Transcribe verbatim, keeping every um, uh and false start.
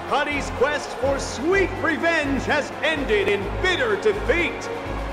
Cuddy's quest for sweet revenge has ended in bitter defeat.